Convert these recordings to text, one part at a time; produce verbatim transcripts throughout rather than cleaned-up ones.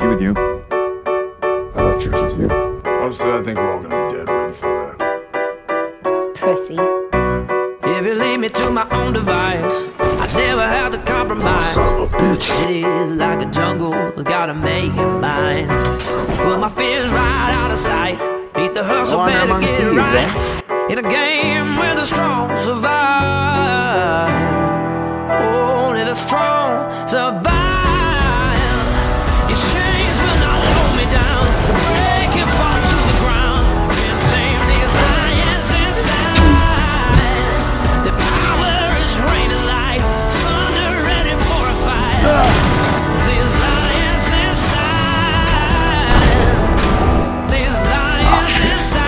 she with you? I thought she was with you. Honestly, I think we're all gonna be dead way before that. Pussy. If you leave me to my own device, I never have to compromise. Son of a bitch. It is like a jungle, I gotta make it mine. Put my fears right out of sight. Beat the hustle, One better among get it thieves, right. eh? In a game where the strong survive. Only the strong survive. Your chains will not hold me down. Break and fall to the ground. Can't tame these lions inside. The power is raining like thunder, ready for a fight. These lions inside. These lions inside.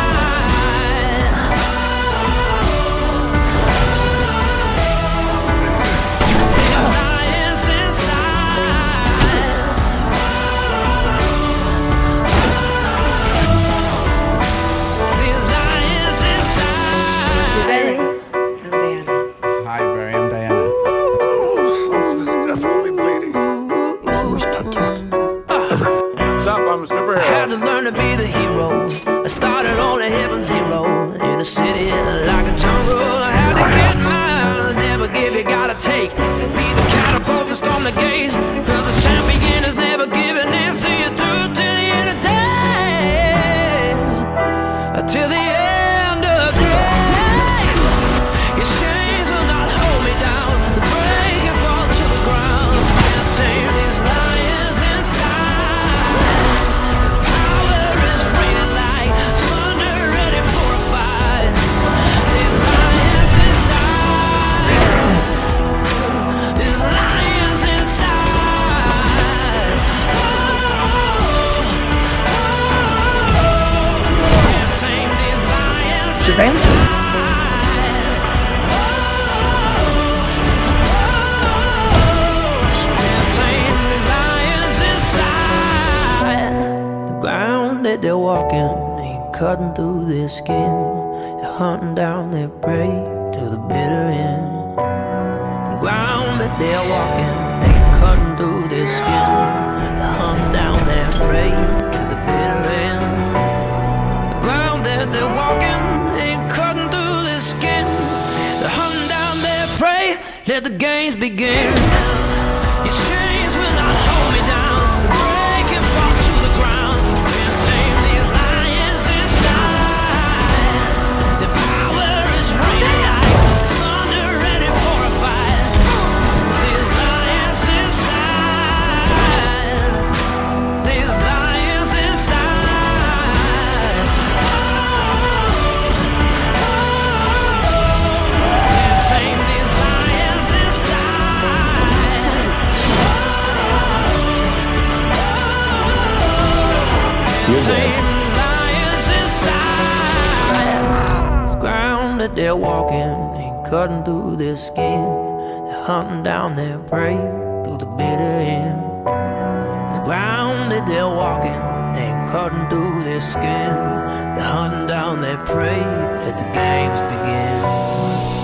Hi, Barry. I'm Diana. Oh, son is definitely bleeding. It's the worst pep talk ever. What's up? I'm a superhero. I had to learn to be the hero. I started on a heaven zero in a city like a jungle. I had to get mine. Never give, you gotta take. Be the catapult to storm the gates. Cause the champion is never giving in. See you through till the end of days. Till the end of days. Your chains will not hold me down. Break and fall to the ground. Can't tame these lions inside. Power is raining like thunder, ready for a fight. These lions inside. These lions inside. Can't tame these lions Shazam? That they're walking ain't cutting through their skin. They're hunting down their prey to the bitter end. The ground that they're walking ain't cutting through their skin. They're hunting down their prey to the bitter end. The ground that they're walking ain't cutting through their skin. They're hunting down their prey. Let the games begin. Your chains will not hold me down. Break and fall to the ground. They're walking, ain't cutting through their skin. They're hunting down their prey through the bitter end. The ground that they're walking ain't cutting through their skin. They're hunting down their prey. Let the games begin.